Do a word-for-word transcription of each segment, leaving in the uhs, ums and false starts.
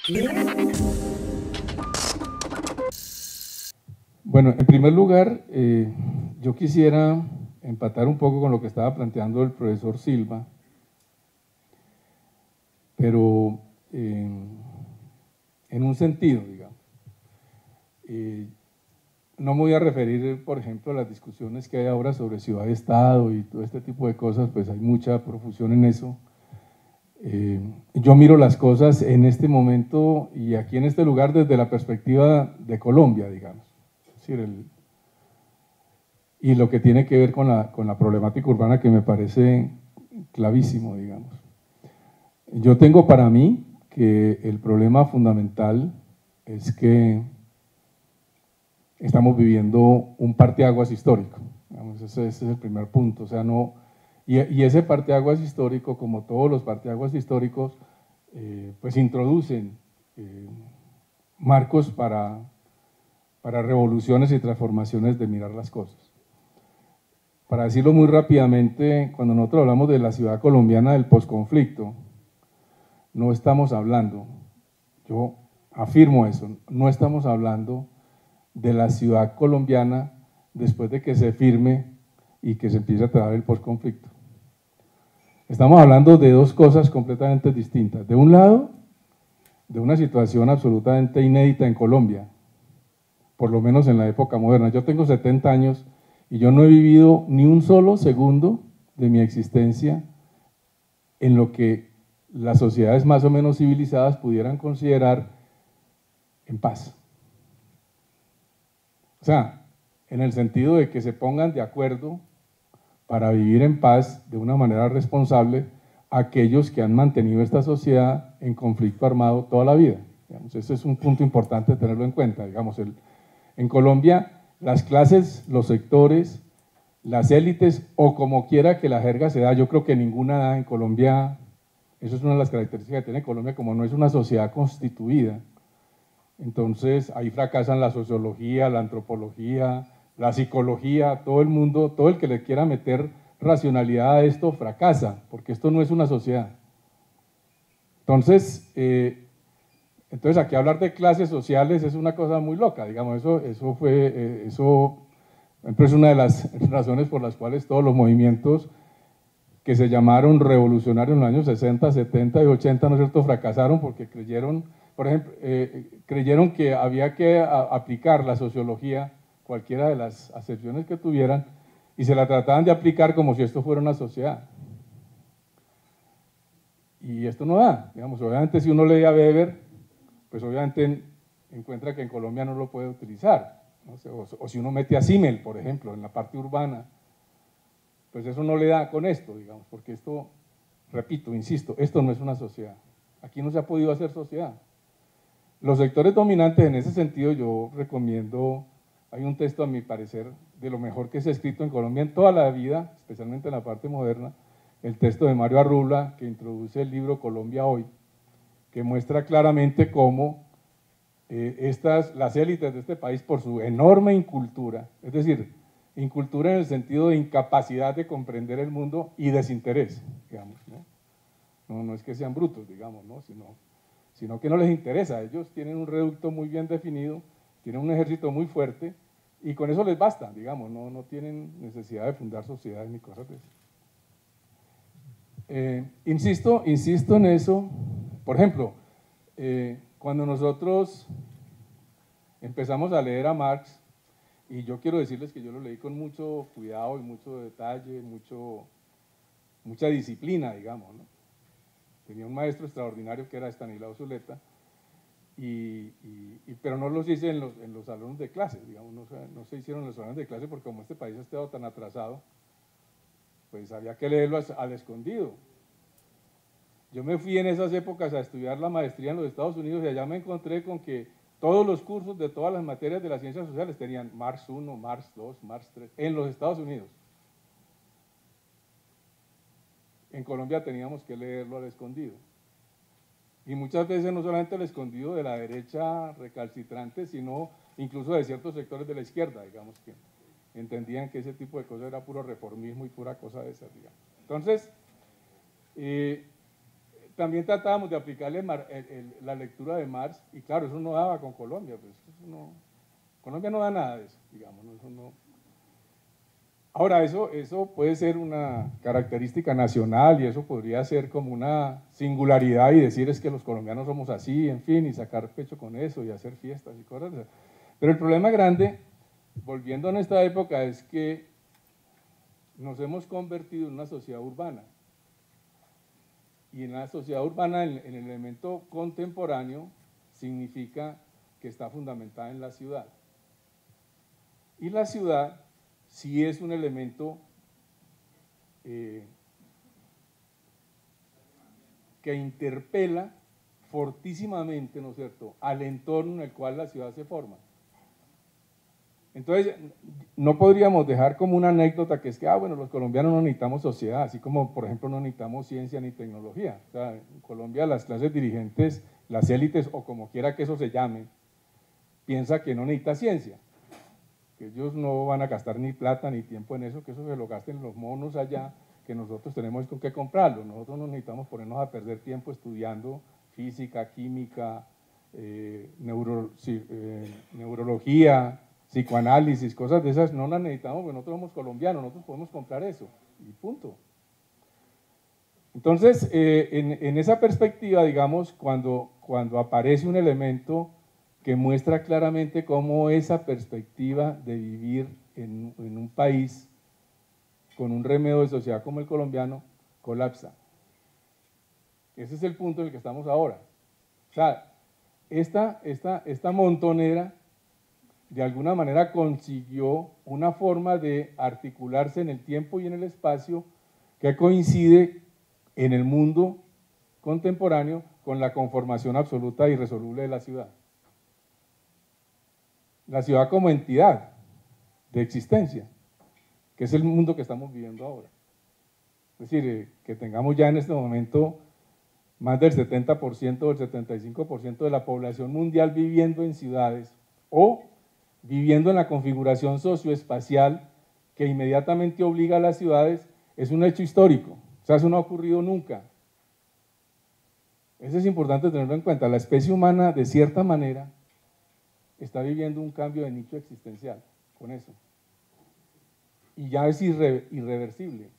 Bueno, en primer lugar, eh, yo quisiera empatar un poco con lo que estaba planteando el profesor Silva, pero eh, en un sentido, digamos. Eh, no me voy a referir, por ejemplo, a las discusiones que hay ahora sobre ciudad-estado y todo este tipo de cosas, pues hay mucha profusión en eso. Eh, yo miro las cosas en este momento y aquí en este lugar desde la perspectiva de Colombia, digamos. Es decir, el, y lo que tiene que ver con la, con la problemática urbana que me parece clavísimo, digamos. Yo tengo para mí que el problema fundamental es que estamos viviendo un parteaguas histórico, digamos, ese, ese es el primer punto, o sea, no, y, y ese parteaguas histórico, como todos los parteaguas históricos, eh, pues introducen eh, marcos para, para revoluciones y transformaciones de mirar las cosas. Para decirlo muy rápidamente, cuando nosotros hablamos de la ciudad colombiana del posconflicto, no estamos hablando, yo afirmo eso, no estamos hablando de la ciudad colombiana después de que se firme y que se empiece a trabajar el posconflicto. Estamos hablando de dos cosas completamente distintas. De un lado, de una situación absolutamente inédita en Colombia, por lo menos en la época moderna. Yo tengo setenta años y yo no he vivido ni un solo segundo de mi existencia en lo que las sociedades más o menos civilizadas pudieran considerar en paz. O sea, en el sentido de que se pongan de acuerdo para vivir en paz de una manera responsable aquellos que han mantenido esta sociedad en conflicto armado toda la vida. Digamos, ese es un punto importante tenerlo en cuenta. Digamos, el, en Colombia, las clases, los sectores, las élites, o como quiera que la jerga se da, yo creo que ninguna da en Colombia, eso es una de las características que tiene Colombia, como no es una sociedad constituida. Entonces ahí fracasan la sociología, la antropología, la psicología, todo el mundo, todo el que le quiera meter racionalidad a esto fracasa, porque esto no es una sociedad. Entonces, eh, entonces aquí hablar de clases sociales es una cosa muy loca, digamos, eso, eso fue, eh, eso es una de las razones por las cuales todos los movimientos que se llamaron revolucionarios en los años sesenta, setenta y ochenta, ¿no es cierto?, fracasaron porque creyeron, por ejemplo, eh, creyeron que había que a, aplicar la sociología, cualquiera de las acepciones que tuvieran, y se la trataban de aplicar como si esto fuera una sociedad. Y esto no da, digamos, obviamente si uno lee a Weber, pues obviamente encuentra que en Colombia no lo puede utilizar, ¿no? o, o si uno mete a Simmel, por ejemplo, en la parte urbana, pues eso no le da con esto, digamos, porque esto, repito, insisto, esto no es una sociedad. Aquí no se ha podido hacer sociedad. Los sectores dominantes en ese sentido yo recomiendo, hay un texto a mi parecer de lo mejor que se ha escrito en Colombia en toda la vida, especialmente en la parte moderna, el texto de Mario Arrula que introduce el libro Colombia Hoy, que muestra claramente cómo eh, estas, las élites de este país por su enorme incultura, es decir, incultura en el sentido de incapacidad de comprender el mundo y desinterés, digamos, ¿no? No, no es que sean brutos, digamos, ¿no? Sino, sino que no les interesa. Ellos tienen un reducto muy bien definido, tienen un ejército muy fuerte y con eso les basta, digamos, no, no tienen necesidad de fundar sociedades ni cosas de eso. Eh, insisto, insisto en eso, por ejemplo, eh, cuando nosotros empezamos a leer a Marx, y yo quiero decirles que yo lo leí con mucho cuidado y mucho detalle, mucho, mucha disciplina, digamos, ¿no? Tenía un maestro extraordinario que era Estanislao Zuleta, y, y, y, pero no los hice en los, en los salones de clase, digamos, no, no se hicieron en los salones de clase porque como este país ha estado tan atrasado, pues había que leerlo al, al escondido. Yo me fui en esas épocas a estudiar la maestría en los Estados Unidos y allá me encontré con que todos los cursos de todas las materias de las ciencias sociales tenían Marx uno, Marx dos, Marx tres, en los Estados Unidos. En Colombia teníamos que leerlo al escondido. Y muchas veces no solamente al escondido de la derecha recalcitrante, sino incluso de ciertos sectores de la izquierda, digamos, que entendían que ese tipo de cosas era puro reformismo y pura cosa de esas, digamos. Entonces, eh, también tratábamos de aplicarle Mar, el, el, la lectura de Marx, y claro, eso no daba con Colombia, pues eso no, Colombia no da nada de eso, digamos, ¿no? Eso no. Ahora, eso, eso puede ser una característica nacional y eso podría ser como una singularidad y decir es que los colombianos somos así, en fin, y sacar pecho con eso y hacer fiestas y cosas. Pero el problema grande, volviendo a nuestra época, es que nos hemos convertido en una sociedad urbana. Y en la sociedad urbana, en, en el elemento contemporáneo, significa que está fundamentada en la ciudad. Y la ciudad sí es un elemento eh, que interpela fortísimamente, ¿no es cierto?, al entorno en el cual la ciudad se forma. Entonces, no podríamos dejar como una anécdota que es que, ah, bueno, los colombianos no necesitamos sociedad, así como, por ejemplo, no necesitamos ciencia ni tecnología. O sea, en Colombia las clases dirigentes, las élites, o como quiera que eso se llame, piensa que no necesita ciencia, que ellos no van a gastar ni plata ni tiempo en eso, que eso se lo gasten los monos allá, que nosotros tenemos con qué comprarlo. Nosotros no necesitamos ponernos a perder tiempo estudiando física, química, eh, neuro, eh, neurología, psicoanálisis, cosas de esas, no las necesitamos porque nosotros somos colombianos, nosotros podemos comprar eso, y punto. Entonces, eh, en, en esa perspectiva, digamos, cuando, cuando aparece un elemento que muestra claramente cómo esa perspectiva de vivir en, en un país con un remedio de sociedad como el colombiano colapsa. Ese es el punto en el que estamos ahora. O sea, esta, esta, esta montonera de alguna manera consiguió una forma de articularse en el tiempo y en el espacio que coincide en el mundo contemporáneo con la conformación absoluta e irresoluble de la ciudad. La ciudad como entidad de existencia, que es el mundo que estamos viviendo ahora. Es decir, eh, que tengamos ya en este momento más del setenta por ciento o el setenta y cinco por ciento de la población mundial viviendo en ciudades o viviendo en la configuración socioespacial que inmediatamente obliga a las ciudades, es un hecho histórico. O sea, eso no ha ocurrido nunca. Eso es importante tenerlo en cuenta. La especie humana, de cierta manera, está viviendo un cambio de nicho existencial con eso. Y ya es irre, irreversible.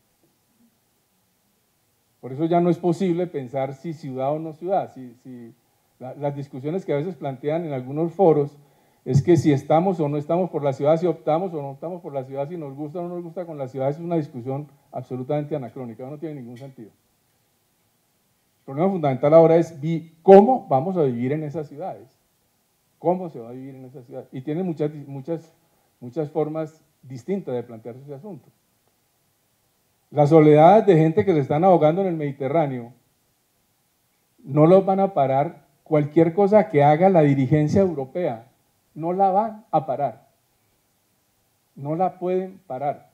Por eso ya no es posible pensar si ciudad o no ciudad. Si, si, la, las discusiones que a veces plantean en algunos foros es que si estamos o no estamos por la ciudad, si optamos o no optamos por la ciudad, si nos gusta o no nos gusta con la ciudad, es una discusión absolutamente anacrónica, no tiene ningún sentido. El problema fundamental ahora es cómo vamos a vivir en esas ciudades, cómo se va a vivir en esas ciudades. Y tiene muchas, muchas, muchas formas distintas de plantearse ese asunto. Las soledades de gente que se están ahogando en el Mediterráneo no los van a parar cualquier cosa que haga la dirigencia europea. No la van a parar, no la pueden parar.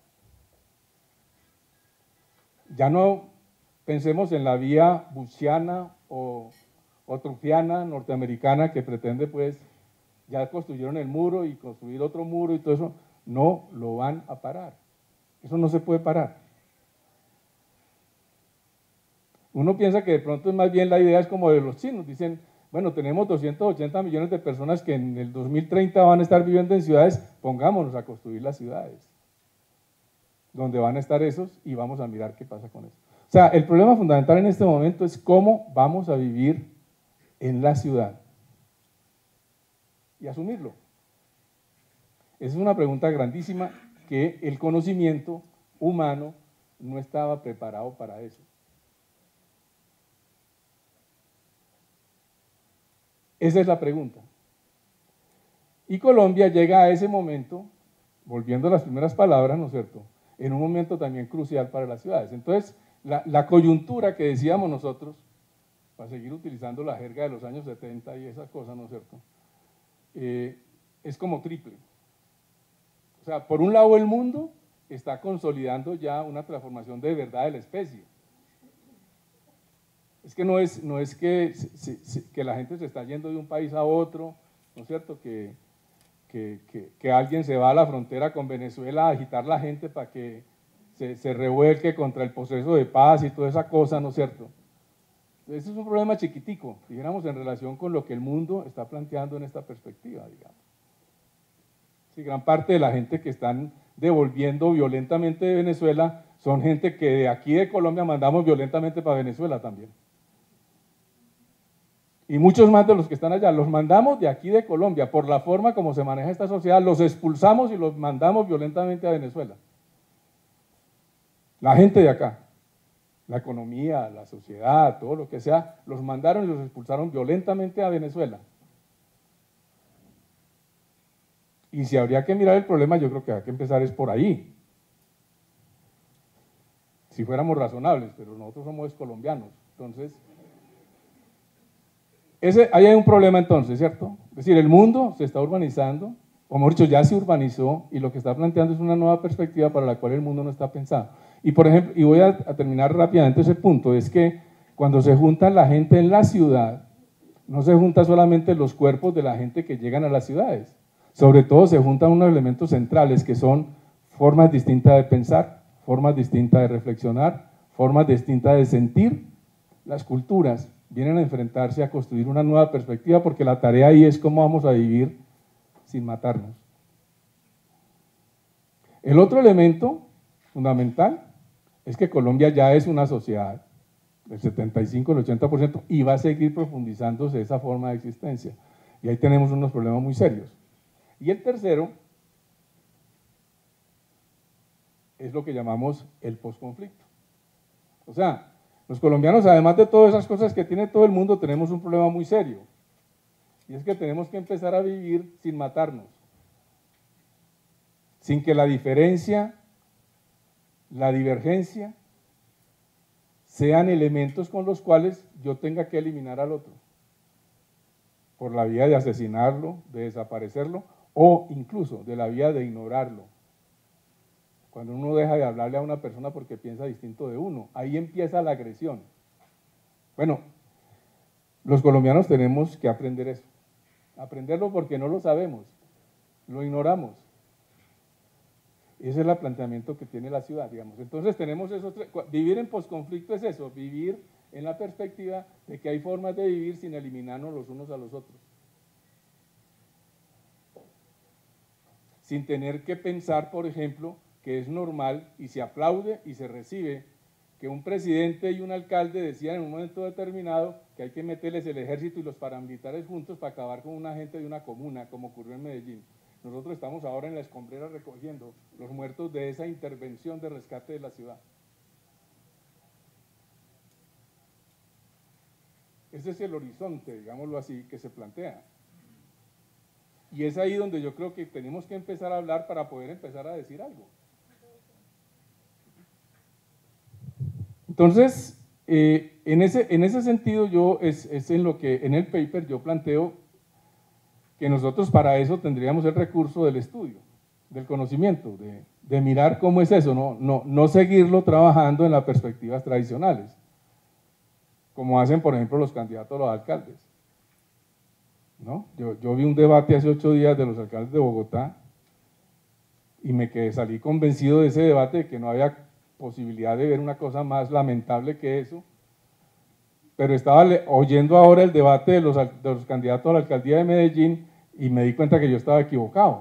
Ya no pensemos en la vía bushiana o, o trufiana norteamericana que pretende, pues, ya construyeron el muro y construir otro muro y todo eso, no lo van a parar, eso no se puede parar. Uno piensa que de pronto es más bien la idea es como de los chinos, dicen, bueno, tenemos doscientos ochenta millones de personas que en el dos mil treinta van a estar viviendo en ciudades, pongámonos a construir las ciudades, donde van a estar esos y vamos a mirar qué pasa con eso. O sea, el problema fundamental en este momento es cómo vamos a vivir en la ciudad y asumirlo. Esa es una pregunta grandísima que el conocimiento humano no estaba preparado para eso. Esa es la pregunta. Y Colombia llega a ese momento, volviendo a las primeras palabras, ¿no es cierto?, en un momento también crucial para las ciudades. Entonces, la, la coyuntura que decíamos nosotros, para seguir utilizando la jerga de los años setenta y esas cosas, ¿no es cierto?, eh, es como triple. O sea, por un lado el mundo está consolidando ya una transformación de verdad de la especie. Es que no es, no es que, se, se, que la gente se está yendo de un país a otro, ¿no es cierto?, que, que, que, que alguien se va a la frontera con Venezuela a agitar la gente para que se, se revuelque contra el proceso de paz y toda esa cosa, ¿no es cierto? Ese es un problema chiquitico, dijéramos, en relación con lo que el mundo está planteando en esta perspectiva, digamos. Sí, gran parte de la gente que están devolviendo violentamente de Venezuela son gente que de aquí de Colombia mandamos violentamente para Venezuela también. Y muchos más de los que están allá, los mandamos de aquí de Colombia, por la forma como se maneja esta sociedad, los expulsamos y los mandamos violentamente a Venezuela. La gente de acá, la economía, la sociedad, todo lo que sea, los mandaron y los expulsaron violentamente a Venezuela. Y si habría que mirar el problema, yo creo que hay que empezar es por ahí. Si fuéramos razonables, pero nosotros somos colombianos, entonces... Ese, ahí hay un problema entonces, ¿cierto? Es decir, el mundo se está urbanizando, o mejor dicho, ya se urbanizó, y lo que está planteando es una nueva perspectiva para la cual el mundo no está pensado. Y por ejemplo, y voy a, a terminar rápidamente ese punto, es que cuando se junta la gente en la ciudad, no se juntan solamente los cuerpos de la gente que llegan a las ciudades, sobre todo se juntan unos elementos centrales que son formas distintas de pensar, formas distintas de reflexionar, formas distintas de sentir. Las culturas vienen a enfrentarse a construir una nueva perspectiva porque la tarea ahí es cómo vamos a vivir sin matarnos. El otro elemento fundamental es que Colombia ya es una sociedad del setenta y cinco al ochenta por ciento y va a seguir profundizándose esa forma de existencia. Y ahí tenemos unos problemas muy serios. Y el tercero es lo que llamamos el posconflicto. O sea, los colombianos, además de todas esas cosas que tiene todo el mundo, tenemos un problema muy serio. Y es que tenemos que empezar a vivir sin matarnos. Sin que la diferencia, la divergencia, sean elementos con los cuales yo tenga que eliminar al otro. Por la vía de asesinarlo, de desaparecerlo, o incluso de la vía de ignorarlo. Cuando uno deja de hablarle a una persona porque piensa distinto de uno, ahí empieza la agresión. Bueno, los colombianos tenemos que aprender eso. Aprenderlo porque no lo sabemos, lo ignoramos. Ese es el planteamiento que tiene la ciudad, digamos. Entonces tenemos esos tres, vivir en posconflicto es eso, vivir en la perspectiva de que hay formas de vivir sin eliminarnos los unos a los otros. Sin tener que pensar, por ejemplo, que es normal y se aplaude y se recibe que un presidente y un alcalde decían en un momento determinado que hay que meterles el ejército y los paramilitares juntos para acabar con una gente de una comuna, como ocurrió en Medellín. Nosotros estamos ahora en la escombrera recogiendo los muertos de esa intervención de rescate de la ciudad. Ese es el horizonte, digámoslo así, que se plantea. Y es ahí donde yo creo que tenemos que empezar a hablar para poder empezar a decir algo. Entonces, eh, en, ese, en ese sentido, yo es, es en lo que en el paper yo planteo que nosotros para eso tendríamos el recurso del estudio, del conocimiento, de, de mirar cómo es eso, no, no, no seguirlo trabajando en las perspectivas tradicionales, como hacen, por ejemplo, los candidatos a los alcaldes. ¿No? Yo, yo vi un debate hace ocho días de los alcaldes de Bogotá y me quedé, salí convencido de ese debate de que no había posibilidad de ver una cosa más lamentable que eso, pero estaba le, oyendo ahora el debate de los, de los candidatos a la alcaldía de Medellín y me di cuenta que yo estaba equivocado.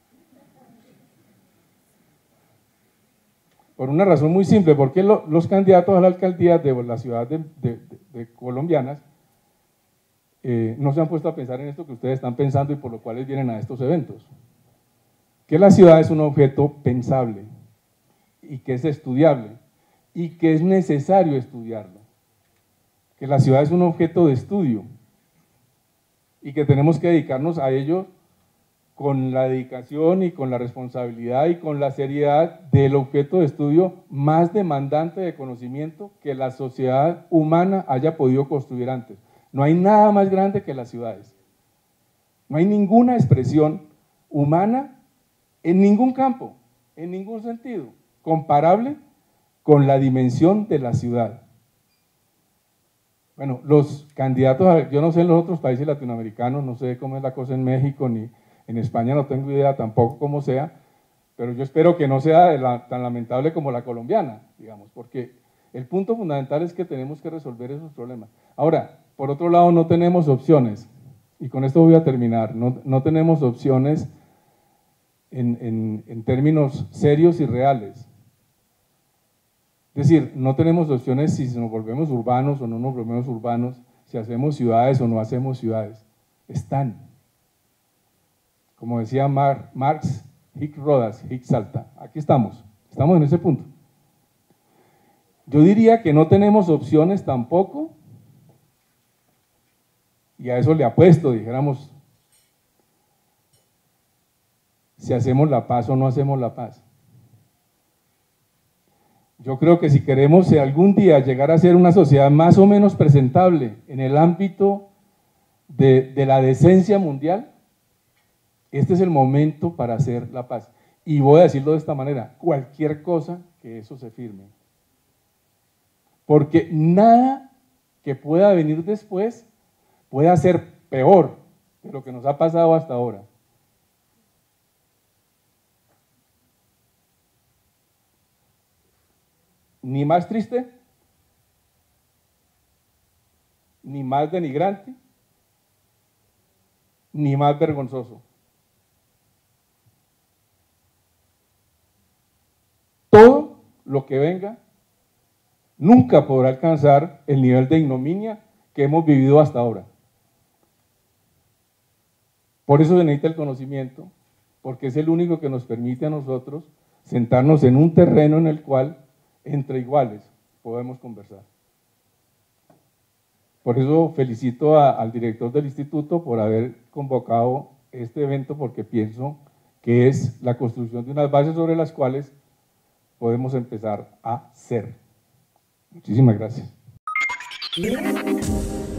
Por una razón muy simple, porque lo, los candidatos a la alcaldía de la ciudad de, de, de, de colombianas eh, no se han puesto a pensar en esto que ustedes están pensando y por lo cual vienen a estos eventos. Que la ciudad es un objeto pensable y que es estudiable y que es necesario estudiarlo. Que la ciudad es un objeto de estudio y que tenemos que dedicarnos a ello con la dedicación y con la responsabilidad y con la seriedad del objeto de estudio más demandante de conocimiento que la sociedad humana haya podido construir antes. No hay nada más grande que las ciudades. No hay ninguna expresión humana en ningún campo, en ningún sentido, comparable con la dimensión de la ciudad. Bueno, los candidatos, a, yo no sé en los otros países latinoamericanos, no sé cómo es la cosa en México, ni en España no tengo idea tampoco cómo sea, pero yo espero que no sea la, tan lamentable como la colombiana, digamos, porque El punto fundamental es que tenemos que resolver esos problemas. Ahora, por otro lado, no tenemos opciones, y con esto voy a terminar, no, no tenemos opciones en, en, en términos serios y reales. Es decir, no tenemos opciones si nos volvemos urbanos o no nos volvemos urbanos, si hacemos ciudades o no hacemos ciudades. Están. Como decía Mar, Marx, hic rodas, hic salta. Aquí estamos, estamos en ese punto. Yo diría que no tenemos opciones tampoco, y a eso le apuesto, dijéramos, si hacemos la paz o no hacemos la paz. Yo creo que si queremos algún día llegar a ser una sociedad más o menos presentable en el ámbito de, de la decencia mundial, este es el momento para hacer la paz. Y voy a decirlo de esta manera, cualquier cosa que eso se firme. Porque nada que pueda venir después pueda ser peor de lo que nos ha pasado hasta ahora. Ni más triste, ni más denigrante, ni más vergonzoso. Todo lo que venga nunca podrá alcanzar el nivel de ignominia que hemos vivido hasta ahora. Por eso se necesita el conocimiento, porque es el único que nos permite a nosotros sentarnos en un terreno en el cual entre iguales podemos conversar. Por eso felicito a, al director del instituto por haber convocado este evento, porque pienso que es la construcción de unas bases sobre las cuales podemos empezar a ser. Muchísimas gracias.